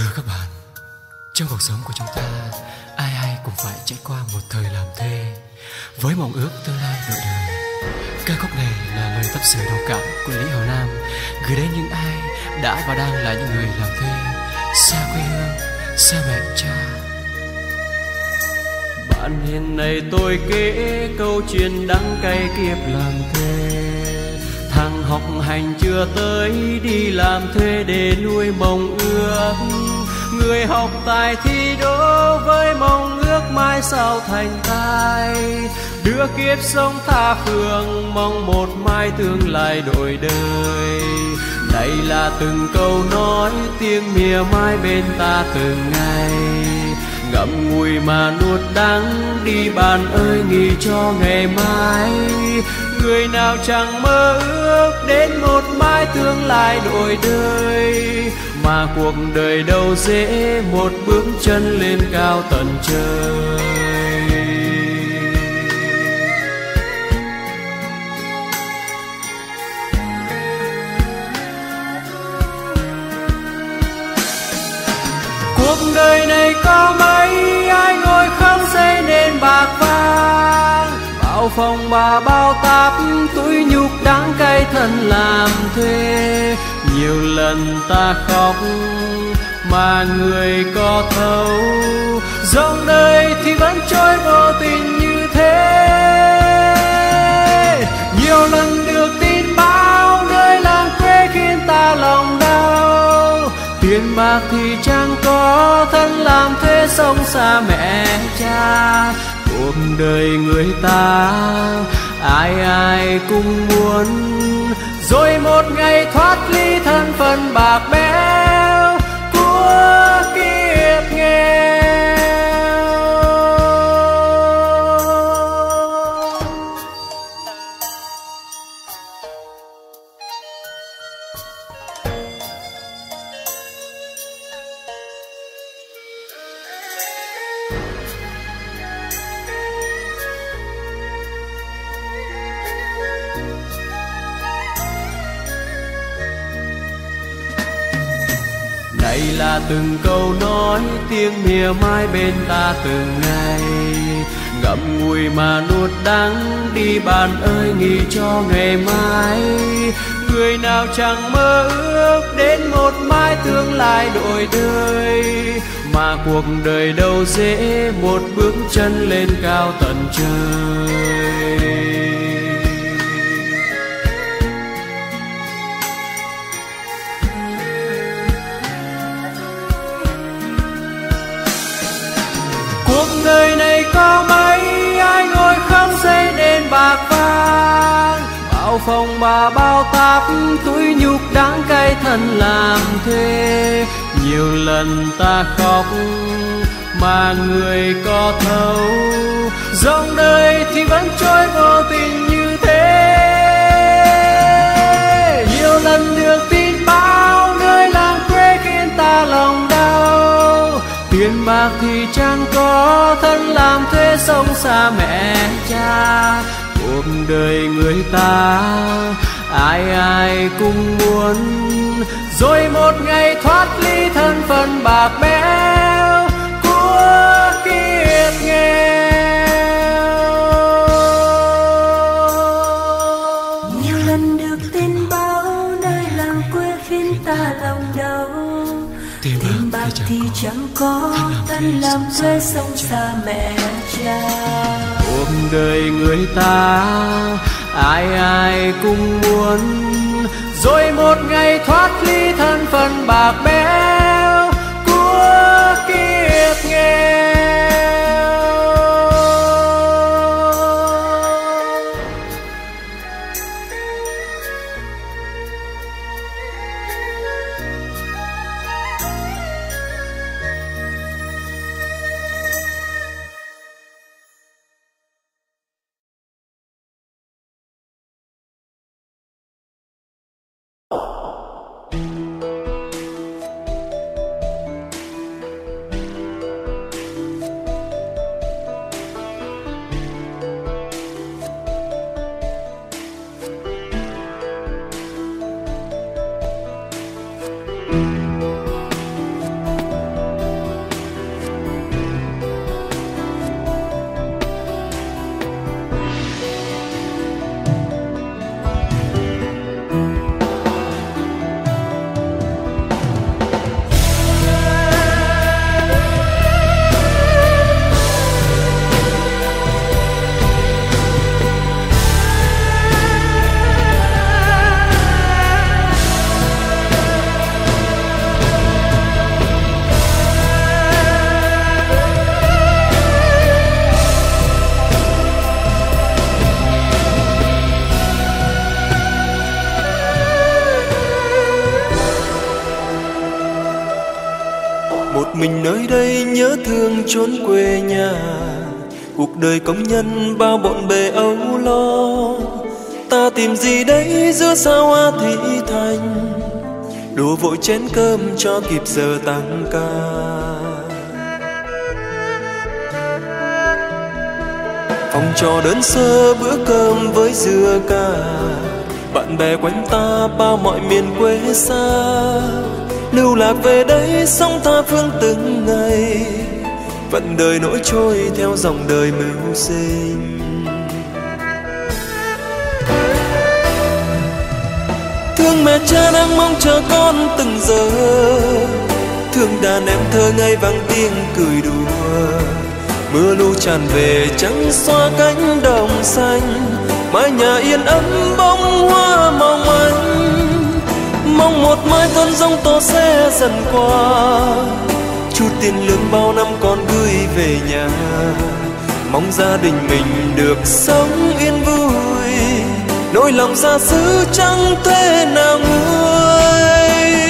các bạn, trong cuộc sống của chúng ta, ai ai cũng phải trải qua một thời làm thuê với mong ước tương lai đổi đời. Ca khúc này là lời tâm sự đồng cảm của Lý Hào Nam gửi đến những ai đã và đang là những người làm thuê xa quê hương, xa mẹ cha. Bạn hiện nay tôi kể câu chuyện đắng cay kiếp làm thuê. Thằng học hành chưa tới đi làm thuê để nuôi mong ước. Người học tài thi đỗ với mong ước mai sau thành tài. Đứa kiếp sống tha phương mong một mai tương lai đổi đời. Đây là từng câu nói tiếng mỉa mai bên ta từng ngày. Ngậm ngùi mà nuốt đắng đi bạn ơi nghĩ cho ngày mai. Người nào chẳng mơ ước đến một mai tương lai đổi đời. Mà cuộc đời đâu dễ một bước chân lên cao tận trời. Cuộc đời này có mấy ai ngồi không xây nên bạc vàng. Bao phòng bà bao táp túi nhục đắng cay thân làm thuê. Nhiều lần ta khóc mà người có thấu. Dòng đời thì vẫn trôi vô tình như thế. Nhiều lần được tin báo nơi làng quê khiến ta lòng đau. Tiền bạc thì chẳng có thân làm thuê sống xa mẹ cha. Cuộc đời người ta ai ai cũng muốn rồi một ngày thoát ly thân phận bạc bẽo của kiếp nghèo. Đây là từng câu nói tiếng mỉa mai bên ta từng ngày. Ngậm ngùi mà nuốt đắng đi bạn ơi nghĩ cho ngày mai. Người nào chẳng mơ ước đến một mai tương lai đổi đời. Mà cuộc đời đâu dễ một bước chân lên cao tận trời. Cuộc đời này có mấy ai ngồi không xây nên bạc vàng. Bao phòng bà bao táp túi nhục đắng cay thân làm thuê. Nhiều lần ta khóc mà người có thấu. Dòng đời thì vẫn trôi vô tình như thế. Nhiều lần được tin báo nơi làng quê khiến ta lòng đau. Tiền bạc thì chẳng có thân làm thuê sống xa mẹ cha. Cuộc đời người ta ai ai cũng muốn rồi một ngày thoát ly thân phận bạc bẽo của kiếp nghèo. Nhiều lần được tin báo nơi làng quê khiến ta lòng đau. Tiền bạc thì chẳng có thân làm thuê sống xa mẹ cha. Cuộc đời người ta ai ai cũng muốn rồi một ngày thoát ly thân phận bạc bẽo của kiếp nghèo. mình nơi đây nhớ thương chốn quê nhà. Cuộc đời công nhân bao bộn bề âu lo, ta tìm gì đấy giữa sao hoa thị thành, đổ vội chén cơm cho kịp giờ tăng ca. Phòng trọ đơn sơ bữa cơm với dưa cà, bạn bè quanh ta bao mọi miền quê xa, lưu lạc về đây sống tha phương từng ngày, vận đời nỗi trôi theo dòng đời mưu sinh. Thương mẹ cha đang mong chờ con từng giờ, thương đàn em thơ ngây vang tiếng cười đùa. Mưa lu tràn về trắng xóa cánh đồng xanh, mái nhà yên ấm bông hoa mong manh. Mong một mai cơn giông tố sẽ dần qua, chút tiền lương bao năm con gửi về nhà. Mong gia đình mình được sống yên vui, nỗi lòng xa xứ chẳng thể nào nguôi.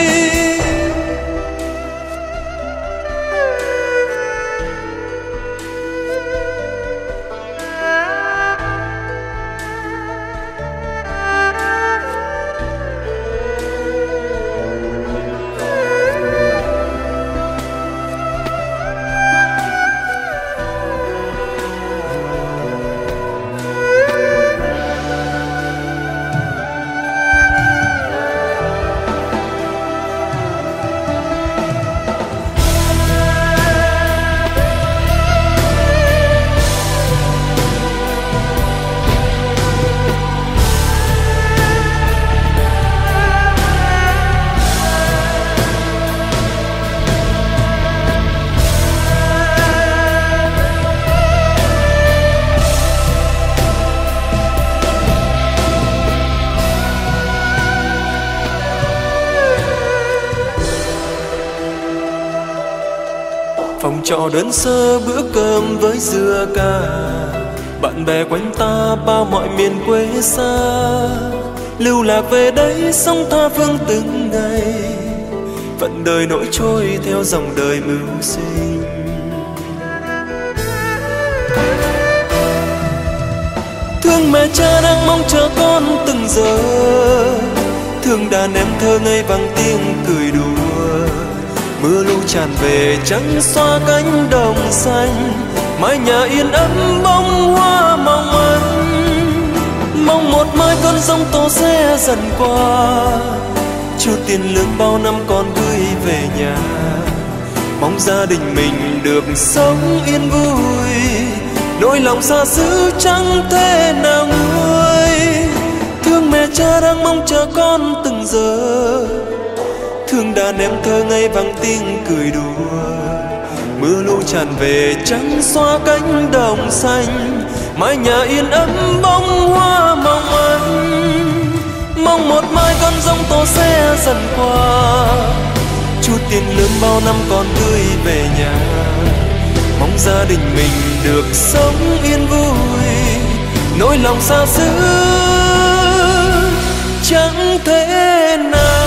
Phòng trọ đơn sơ bữa cơm với dưa cà, bạn bè quanh ta bao mọi miền quê xa, lưu lạc về đây sống tha phương từng ngày, vận đời nỗi trôi theo dòng đời mưu sinh. Thương mẹ cha đang mong chờ con từng giờ, thương đàn em thơ ngây vang tiếng cười đùa. Mưa lu tràn về trắng xóa cánh đồng xanh, mái nhà yên ấm bông hoa mong manh. Mong một mai cơn giông tố sẽ dần qua, chút tiền lương bao năm con gửi về nhà. Mong gia đình mình được sống yên vui, nỗi lòng xa xứ chẳng thể nào nguôi. Thương mẹ cha đang mong chờ con từng giờ, thương đàn em thơ ngây vang tiếng cười đùa. Mưa lu tràn về trắng xóa cánh đồng xanh, mái nhà yên ấm bông hoa mong manh. Mong một mai cơn giông tố sẽ dần qua, chút tiền lương bao năm con gửi về nhà. Mong gia đình mình được sống yên vui, nỗi lòng xa xứ chẳng thể nào